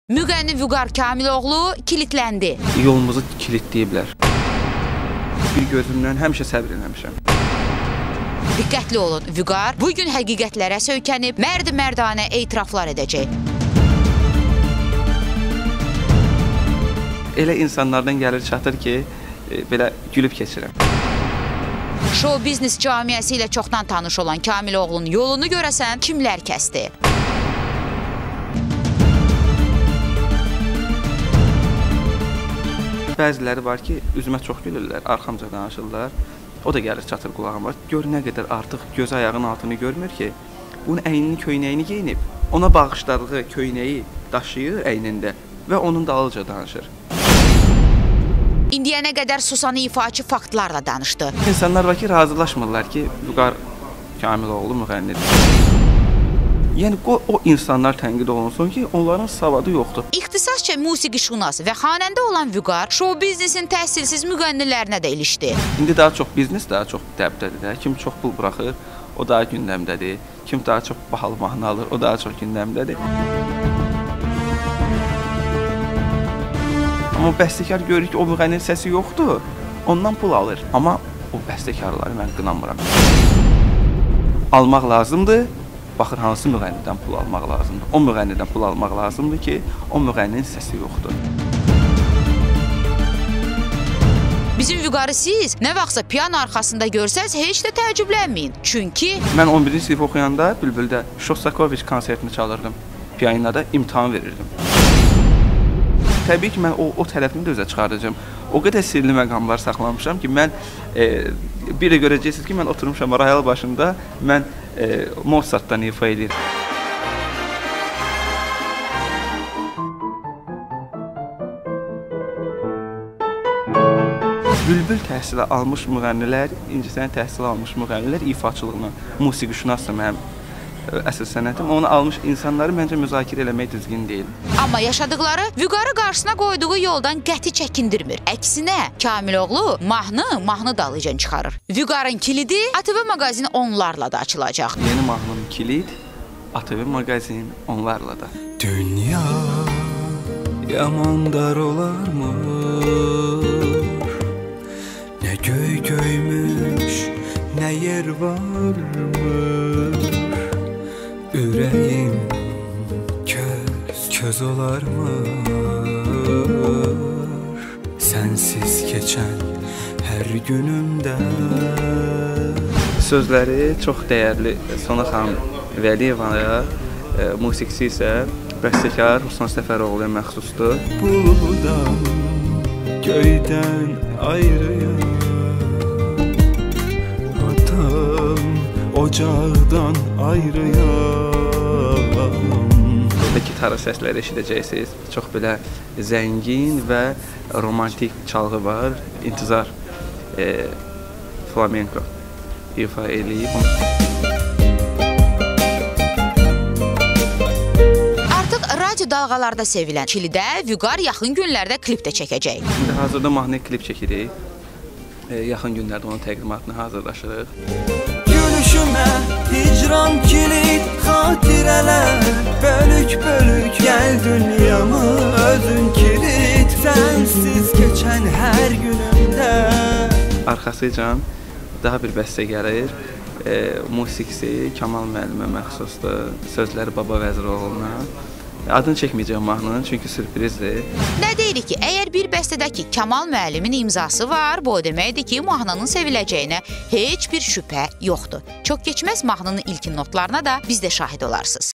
Müğənni Vüqar Kamiloğlu kilitləndi. Yolumuzu kilitləyiblər. Bir gözümdən həmişə səbr eləmişəm. Diqqətli olun, Vüqar bugün həqiqətlərə söykənib, mərd-mərdanə etiraflar edəcək. Elə insanlardan gəlir çatır ki, belə gülüb keçirəm. Show biznes camiəsi ilə çoxdan tanış olan Kamiloğlu'nun yolunu görəsən kimlər kəsdi? Bəziləri var ki, üzümə çox gülürlər, arxamca danışırlar. O da gəlir çatır qulağıma. Gör nə qədər artıq göz ayağının altını görmür ki, bunun əynini, köynəyini geyinib, ona bağışladığı köynəyi daşıyır əynində və onun dalınca danışır. İndiyənə qədər susan ifaçı faktlarla danışdı. İnsanlar var ki, razılaşmırlar ki, Vüqar Kamiloğlu müğənnidir. Yəni, o insanlar tənqid olunsun ki, onların savadı yoxdur. İxtisasca musiqişünas və xanəndə olan Vüqar, show biznesin təhsilsiz müğənnilərinə də ilişdi. İndi daha çox biznes, daha çox dəbdədir də. Kim çox pul buraxır, o daha gündəmdədir. Kim daha çox bahalı mahnı alır, o daha çox gündəmdədir. Amma bəstəkar görür ki, o müğənninin səsi yoxdur, ondan pul alır. Amma o bəstəkarları mən qınamıram. Almaq lazımdır, baxır hansı müğənnidən pul almaq lazımdır. O müğənnidən pul almaq lazımdır ki, o müğənninin səsi yoxdur. Bizim Vüqarı siz nə vaxtsa piano arxasında görsəz, heç də təəccüblənməyin. Çünki mən 11-ci sinif oxuyanda Bülbüldə Şostakoviç konsertini çalırdım. Pianoda imtahan verirdim. Təbii ki, mən o tərəfini də özə çıxardacağım. O qədər sirli məqamlar saxlamışam ki, mən bir də görəcəksiniz ki, mən oturmuşam royal başında, mən Mozartdan ifa edir. Bülbül təhsili almış müğənnilər, incəsənət təhsili almış müğənnilər ifaçılığına, musiqişünasdır mənim əsas sənətim. Onu almış insanları məncə müzakirə eləmək düzgün deyil. Amma yaşadıqları Vüqarı qarşısına qoyduğu yoldan qəti çəkindirmir. Əksinə, Kamiloğlu mahnı dalıcan çıxarır. Vüqarın kilidi ATV maqazini onlarla da açılacaq. Yeni mahnının kilid ATV maqazin onlarla da. Dünya yamandar olarmı? Nə göy göymüş, nə yer varmış? Ürəyim köz olarmı? Sənsiz keçən hər günümdə. Sözləri çox dəyərli Sona xanım Vəliyevaya, musiqisi isə bəstəkar Ruslan Səfəroğluya məxsusdur. Buluddan, göydən ayrıyam, atam ocaqdan ayrıyam. Burada gitarı səsləri eşidəcəksiniz. Çox belə zəngin və romantik çalğı var. İntizar flamenko ifa eləyib. Artıq radio dalğalarda sevilən kilidə Vüqar yaxın günlərdə klip də çəkəcək. İndi hazırda mahnı klip çəkirik. Yaxın günlərdə onun təqdimatını hazırlaşırıq. Gülüşümə hicran kilit xatirələr, bölük-bölük gəl dünyamı özün kilit, sənsiz keçən hər günümdə. Arxasıcan daha bir bəstə gəlir. Musiqisi Kamal müəllimə məxsusdur. Sözləri Baba Vəziroğlu'na. Adını çəkməyəcəm mahnının, çünki sürprizdir. Nə deyirik ki, əgər bir bəstədəki Kamal müəllimin imzası var, bu o deməkdir ki, mahnının seviləcəyinə heç bir şübhə yoxdur. Çox keçməz mahnının ilkin notlarına da biz də şahid olarsınız.